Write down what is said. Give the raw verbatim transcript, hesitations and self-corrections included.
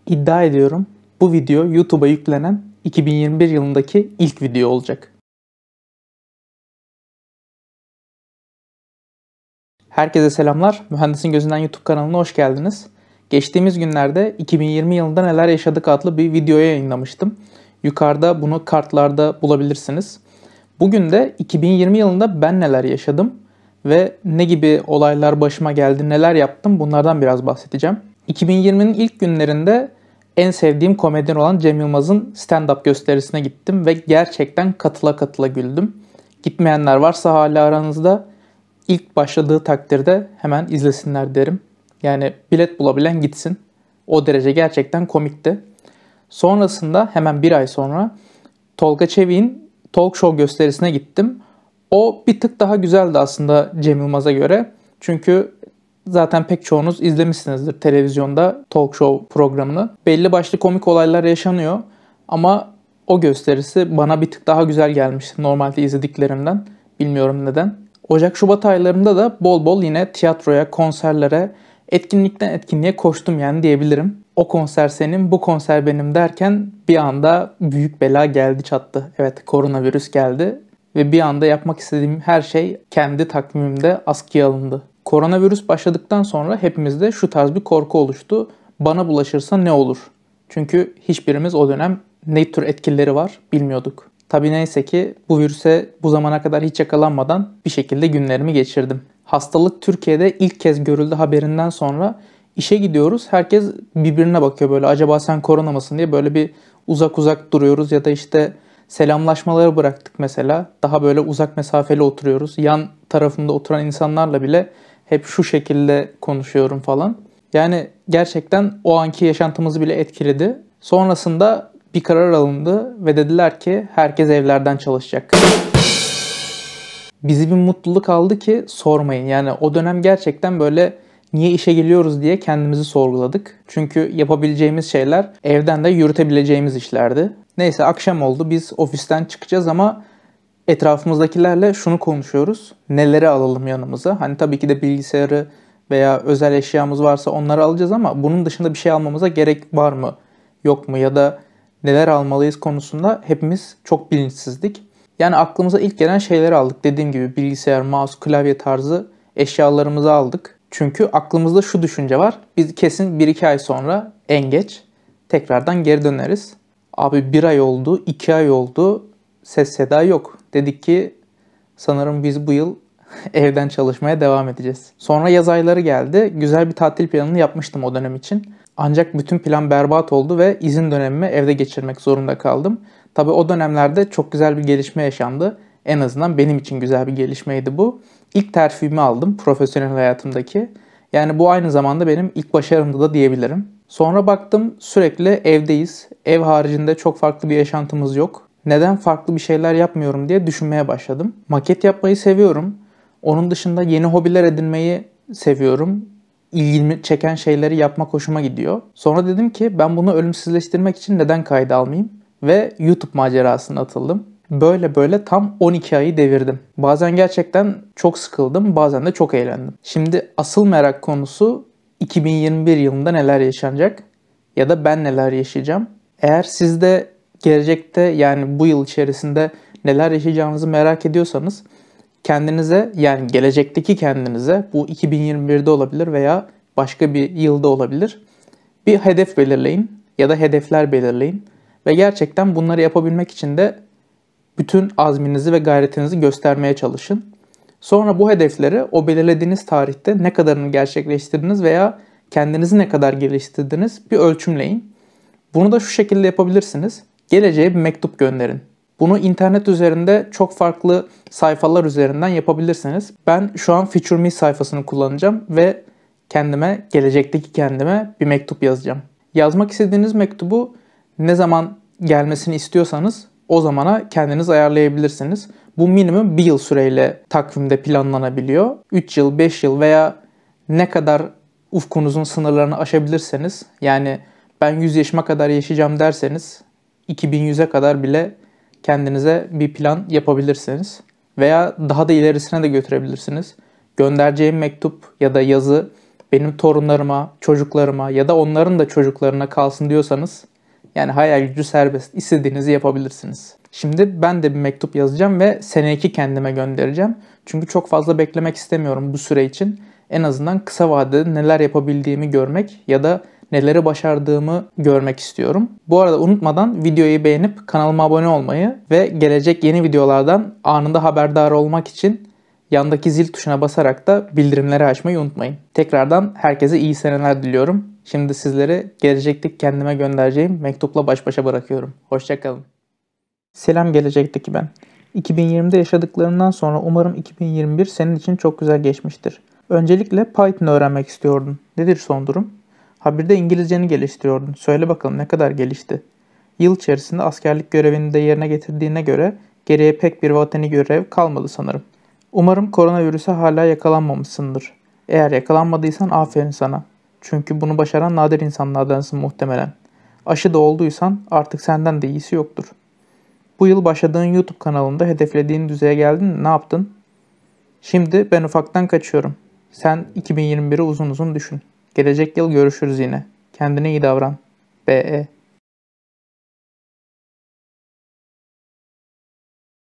İddia ediyorum bu video YouTube'a yüklenen iki bin yirmi bir yılındaki ilk video olacak. Herkese selamlar. Mühendisin Gözünden YouTube kanalına hoş geldiniz. Geçtiğimiz günlerde iki bin yirmi yılında neler yaşadık adlı bir videoya yayınlamıştım. Yukarıda bunu kartlarda bulabilirsiniz. Bugün de iki bin yirmi yılında ben neler yaşadım ve ne gibi olaylar başıma geldi, neler yaptım bunlardan biraz bahsedeceğim. iki bin yirminin ilk günlerinde en sevdiğim komedyen olan Cem Yılmaz'ın stand-up gösterisine gittim ve gerçekten katıla katıla güldüm. Gitmeyenler varsa hala aranızda ilk başladığı takdirde hemen izlesinler derim. Yani bilet bulabilen gitsin. O derece gerçekten komikti. Sonrasında hemen bir ay sonra Tolga Çevik'in talk show gösterisine gittim. O bir tık daha güzeldi aslında Cem Yılmaz'a göre. Çünkü zaten pek çoğunuz izlemişsinizdir televizyonda talk show programını. Belli başlı komik olaylar yaşanıyor ama o gösterisi bana bir tık daha güzel gelmişti normalde izlediklerimden. Bilmiyorum neden. Ocak-Şubat aylarında da bol bol yine tiyatroya, konserlere, etkinlikten etkinliğe koştum yani diyebilirim. O konser senin, bu konser benim derken bir anda büyük bela geldi çattı. Evet, koronavirüs geldi ve bir anda yapmak istediğim her şey kendi takvimimde askıya alındı. Koronavirüs başladıktan sonra hepimizde şu tarz bir korku oluştu. Bana bulaşırsa ne olur? Çünkü hiçbirimiz o dönem ne tür etkileri var bilmiyorduk. Tabii neyse ki bu virüse bu zamana kadar hiç yakalanmadan bir şekilde günlerimi geçirdim. Hastalık Türkiye'de ilk kez görüldü haberinden sonra işe gidiyoruz. Herkes birbirine bakıyor böyle, acaba sen korona mısın diye böyle bir uzak uzak duruyoruz ya da işte selamlaşmaları bıraktık mesela. Daha böyle uzak mesafeli oturuyoruz. Yan tarafımda oturan insanlarla bile hep şu şekilde konuşuyorum falan. Yani gerçekten o anki yaşantımızı bile etkiledi. Sonrasında bir karar alındı ve dediler ki herkes evlerden çalışacak. Bizi bir mutluluk aldı ki sormayın. Yani o dönem gerçekten böyle niye işe geliyoruz diye kendimizi sorguladık. Çünkü yapabileceğimiz şeyler evden de yürütebileceğimiz işlerdi. Neyse akşam oldu, biz ofisten çıkacağız ama etrafımızdakilerle şunu konuşuyoruz. Neleri alalım yanımıza? Hani tabii ki de bilgisayarı veya özel eşyamız varsa onları alacağız ama bunun dışında bir şey almamıza gerek var mı? Yok mu? Ya da neler almalıyız konusunda hepimiz çok bilinçsizdik. Yani aklımıza ilk gelen şeyleri aldık. Dediğim gibi bilgisayar, mouse, klavye tarzı eşyalarımızı aldık. Çünkü aklımızda şu düşünce var. Biz kesin bir iki ay sonra en geç tekrardan geri döneriz. Abi bir ay oldu, iki ay oldu. Ses seda yok. Dedik ki sanırım biz bu yıl evden çalışmaya devam edeceğiz. Sonra yaz ayları geldi. Güzel bir tatil planını yapmıştım o dönem için. Ancak bütün plan berbat oldu ve izin dönemimi evde geçirmek zorunda kaldım. Tabii o dönemlerde çok güzel bir gelişme yaşandı. En azından benim için güzel bir gelişmeydi bu. İlk terfimi aldım profesyonel hayatımdaki. Yani bu aynı zamanda benim ilk başarımdı da diyebilirim. Sonra baktım sürekli evdeyiz. Ev haricinde çok farklı bir yaşantımız yok. Neden farklı bir şeyler yapmıyorum diye düşünmeye başladım. Maket yapmayı seviyorum. Onun dışında yeni hobiler edinmeyi seviyorum. İlgimi çeken şeyleri yapmak hoşuma gidiyor. Sonra dedim ki ben bunu ölümsüzleştirmek için neden kayda almayayım? Ve YouTube macerasına atıldım. Böyle böyle tam on iki ayı devirdim. Bazen gerçekten çok sıkıldım, bazen de çok eğlendim. Şimdi asıl merak konusu iki bin yirmi bir yılında neler yaşanacak ya da ben neler yaşayacağım. Eğer siz de gelecekte yani bu yıl içerisinde neler yaşayacağınızı merak ediyorsanız kendinize, yani gelecekteki kendinize, bu iki bin yirmi birde olabilir veya başka bir yılda olabilir, bir hedef belirleyin ya da hedefler belirleyin ve gerçekten bunları yapabilmek için de bütün azminizi ve gayretinizi göstermeye çalışın. Sonra bu hedefleri o belirlediğiniz tarihte ne kadarını gerçekleştirdiniz veya kendinizi ne kadar geliştirdiniz bir ölçümleyin. Bunu da şu şekilde yapabilirsiniz. Geleceğe bir mektup gönderin. Bunu internet üzerinde çok farklı sayfalar üzerinden yapabilirsiniz. Ben şu an Feature Me sayfasını kullanacağım ve kendime, gelecekteki kendime bir mektup yazacağım. Yazmak istediğiniz mektubu ne zaman gelmesini istiyorsanız o zamana kendiniz ayarlayabilirsiniz. Bu minimum bir yıl süreyle takvimde planlanabiliyor. üç yıl, beş yıl veya ne kadar ufkunuzun sınırlarını aşabilirseniz, yani ben yüz yaşıma kadar yaşayacağım derseniz iki bin yüze kadar bile kendinize bir plan yapabilirsiniz. Veya daha da ilerisine de götürebilirsiniz. Göndereceğim mektup ya da yazı benim torunlarıma, çocuklarıma ya da onların da çocuklarına kalsın diyorsanız yani hayal gücü serbest. İstediğinizi yapabilirsiniz. Şimdi ben de bir mektup yazacağım ve seneki kendime göndereceğim. Çünkü çok fazla beklemek istemiyorum bu süre için. En azından kısa vadede neler yapabildiğimi görmek ya da neleri başardığımı görmek istiyorum. Bu arada unutmadan videoyu beğenip kanalıma abone olmayı ve gelecek yeni videolardan anında haberdar olmak için yandaki zil tuşuna basarak da bildirimleri açmayı unutmayın. Tekrardan herkese iyi seneler diliyorum. Şimdi sizleri gelecekteki kendime göndereceğim mektupla baş başa bırakıyorum. Hoşça kalın. Selam gelecekteki ben. iki bin yirmide yaşadıklarından sonra umarım iki bin yirmi bir senin için çok güzel geçmiştir. Öncelikle Python öğrenmek istiyordun. Nedir son durum? Ha bir de İngilizceni geliştiriyordun. Söyle bakalım ne kadar gelişti? Yıl içerisinde askerlik görevini de yerine getirdiğine göre geriye pek bir vatani görev kalmadı sanırım. Umarım koronavirüse hala yakalanmamışsındır. Eğer yakalanmadıysan aferin sana. Çünkü bunu başaran nadir insanlardansın muhtemelen. Aşı da olduysan artık senden de iyisi yoktur. Bu yıl başladığın YouTube kanalında hedeflediğin düzeye geldin mi? Ne yaptın? Şimdi ben ufaktan kaçıyorum. Sen iki bin yirmi biri uzun uzun düşün. Gelecek yıl görüşürüz yine. Kendine iyi davran. B E